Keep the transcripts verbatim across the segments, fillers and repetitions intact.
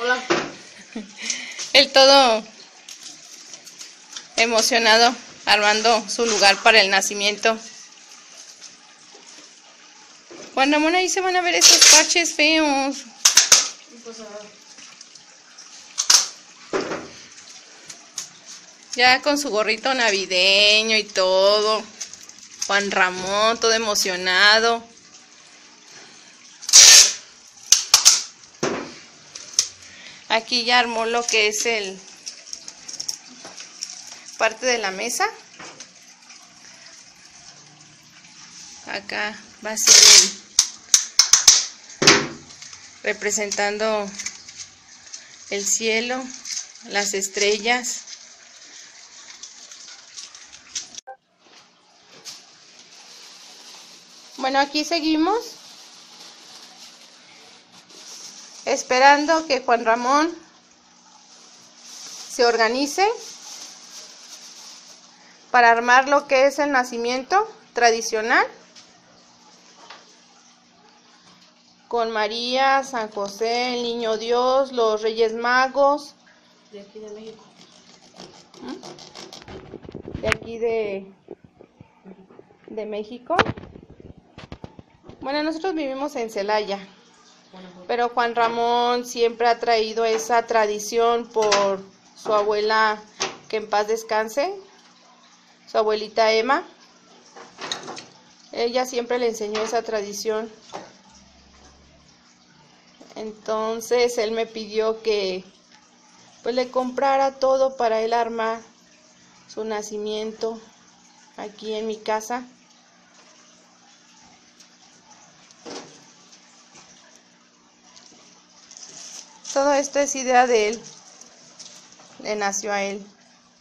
Hola. Él todo emocionado, armando su lugar para el nacimiento. Juan Ramón, ahí se van a ver esos parches feos. Ya con su gorrito navideño y todo. Juan Ramón, todo emocionado. Aquí ya armó lo que es el parte de la mesa. Acá va a ser el, representando el cielo, las estrellas. Bueno, aquí seguimos esperando que Juan Ramón se organice para armar lo que es el nacimiento tradicional con María, San José, el Niño Dios, los Reyes Magos De aquí de México. de aquí de, de México. Bueno, nosotros vivimos en Celaya, pero Juan Ramón siempre ha traído esa tradición por su abuela, que en paz descanse, su abuelita Emma. Ella siempre le enseñó esa tradición. Entonces él me pidió que pues le comprara todo para él armar su nacimiento aquí en mi casa. Todo esto es idea de él, le nació a él.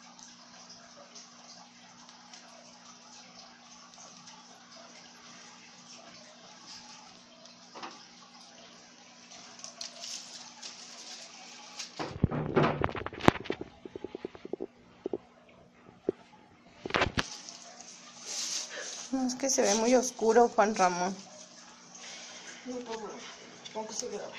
No, es que se ve muy oscuro, Juan Ramón. No problema. Supongo que se grabe.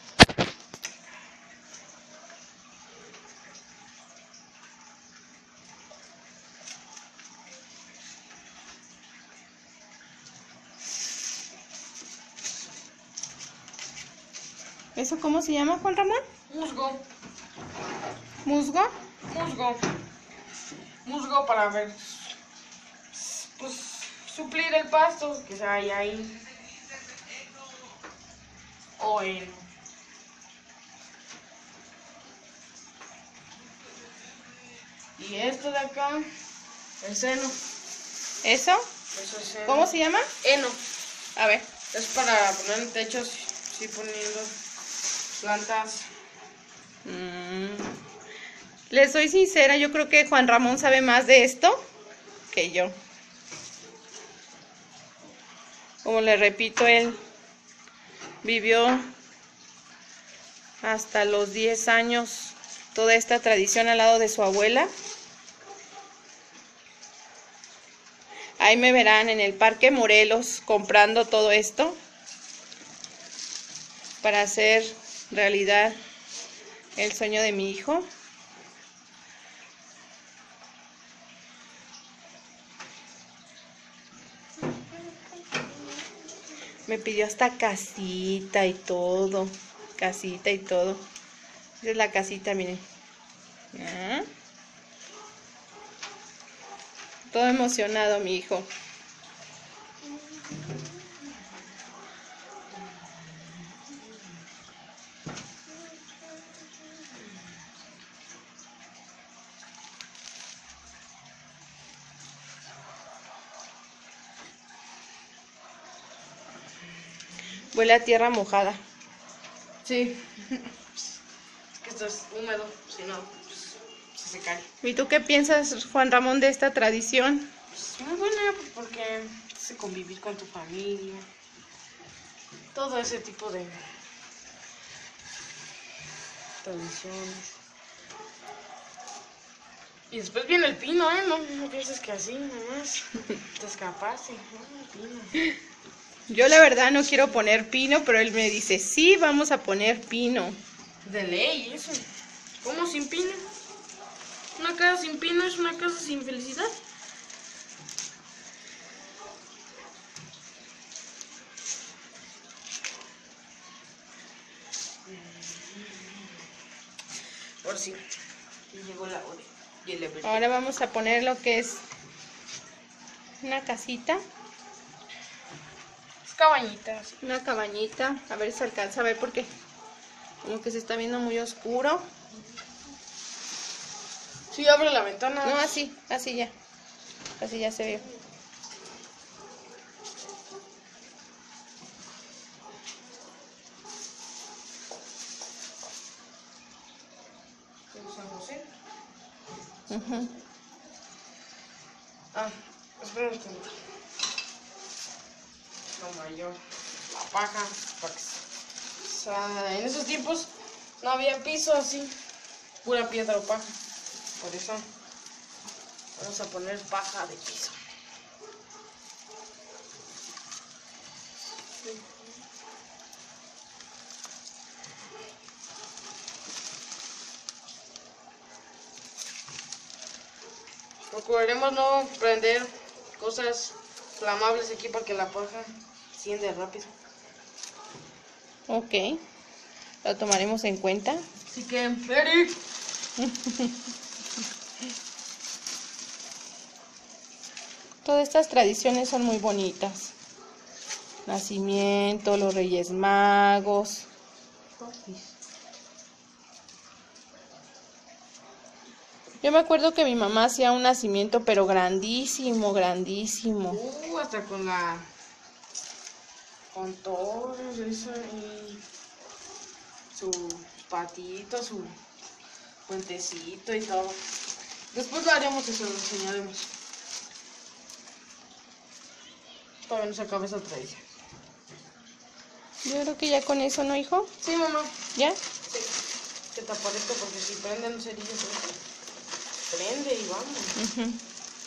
¿Eso cómo se llama, Juan Ramón? Musgo. ¿Musgo? Musgo. Musgo para ver. Pues suplir el pasto que hay ahí. O en. Y esto de acá, el seno. ¿Eso? Eso es seno. ¿Cómo se llama? Heno. A ver. Es para poner en techos, sí, poniendo plantas. Mm. Les soy sincera, yo creo que Juan Ramón sabe más de esto que yo. Como le repito, él vivió hasta los diez años toda esta tradición al lado de su abuela. Ahí me verán en el Parque Morelos comprando todo esto para hacer realidad el sueño de mi hijo. Me pidió hasta casita y todo. Casita y todo. Esa es la casita, miren. ¿Ah? Todo emocionado mi hijo. Huele a tierra mojada. Sí. Es que esto es húmedo, si no, pues, se cae. ¿Y tú qué piensas, Juan Ramón, de esta tradición? Pues muy buena, pues porque hace convivir con tu familia. Todo ese tipo de tradiciones. Y después viene el pino, ¿eh? No, no pienses que así, nomás te escapaste. No, el pino. Yo la verdad no quiero poner pino, pero él me dice, sí, vamos a poner pino. De ley, eso. ¿Cómo sin pino? Una casa sin pino es una casa sin felicidad. Por si llegó la hora. Ahora vamos a poner lo que es una casita. Es cabañita. Una cabañita. A ver si se alcanza a ver porque como que se está viendo muy oscuro. Sí, abre la ventana. No, así, así ya. Así ya se ve. San José. Uh-huh. Ah, espera un momento. Lo mayor. La paja. Para que se... O sea, en esos tiempos no había piso así. Pura piedra o paja. Por eso vamos a poner paja de piso. Procuraremos no prender cosas flamables aquí porque la paja enciende rápido. Ok, lo tomaremos en cuenta. Así que, Eric. Todas estas tradiciones son muy bonitas. Nacimiento, los Reyes Magos. Yo me acuerdo que mi mamá hacía un nacimiento, pero grandísimo, grandísimo. Uh, hasta con la... Con todo eso y... Su patito, su puentecito y todo. Después lo haremos y se lo enseñaremos. Todavía no se acaba esa tradición. Yo creo que ya con eso, ¿no, hijo? Sí, mamá. ¿Ya? Sí. Que tapar esto porque si prenden cerillos, prende y vamos. Uh-huh.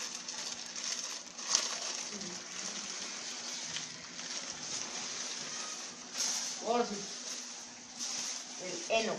Oh, sí. El heno.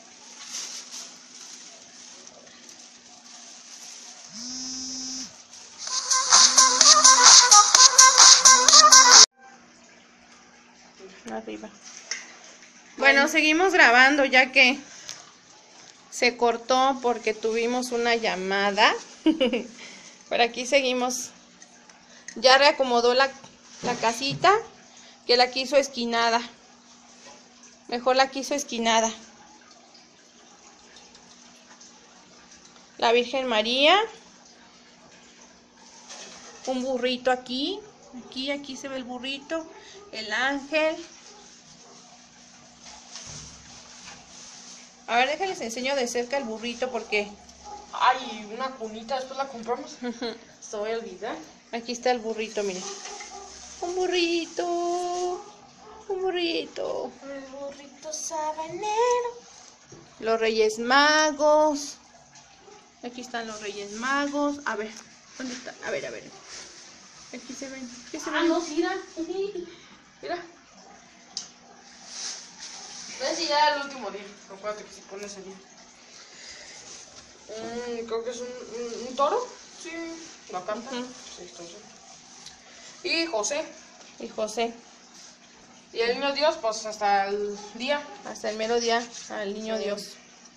Arriba. Bueno, seguimos grabando ya que se cortó porque tuvimos una llamada. Por aquí seguimos. Ya reacomodó la, la casita, que la quiso esquinada. Mejor la quiso esquinada. La Virgen María. Un burrito aquí. Aquí, aquí se ve el burrito. El ángel. A ver, déjenles enseño de cerca el burrito porque... Ay, una cunita, después la compramos. Se voy a olvidar. Aquí está el burrito, miren. Un burrito. Un burrito. El burrito sabanero. Los Reyes Magos. Aquí están los Reyes Magos. A ver, ¿dónde está? A ver, a ver. Aquí se ven. ¿Qué se Ah, ven? no, sí, mira. Mira. Ese ya era el último día. Acuérdate que si pones el día. Mm, creo que es un, un, un toro. Sí. La carta. Uh-huh. Sí, entonces. Y José. Y José. Y el niño Dios, pues hasta el día. Hasta el mero día al niño Sí. Dios.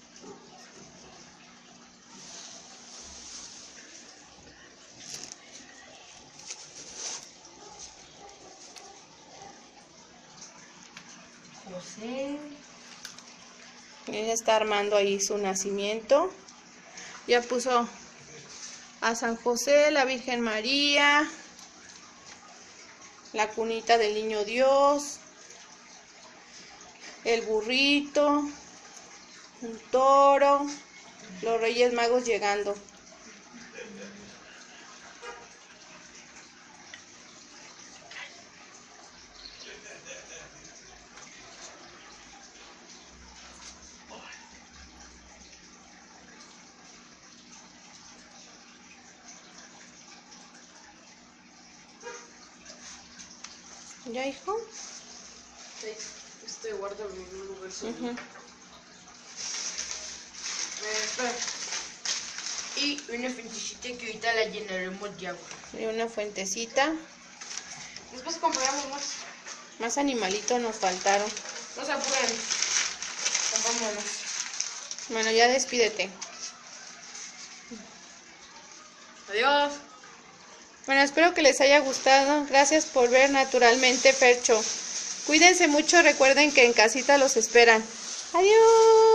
José. Ella está armando ahí su nacimiento. Ya puso a San José, la Virgen María, la cunita del niño Dios, el burrito, un toro, los Reyes Magos llegando. ¿Ya, hijo? Sí, este guarda en un lugar seguro. Uh-huh. Eh, espera. Y una fuentecita que ahorita la llenaremos de agua. Y una fuentecita. Después compramos más. Más animalitos nos faltaron. No se apuren. Compramos más. Bueno, ya despídete. Adiós. Bueno, espero que les haya gustado. Gracias por ver Naturalmente Fercho. Cuídense mucho, recuerden que en casita los esperan. Adiós.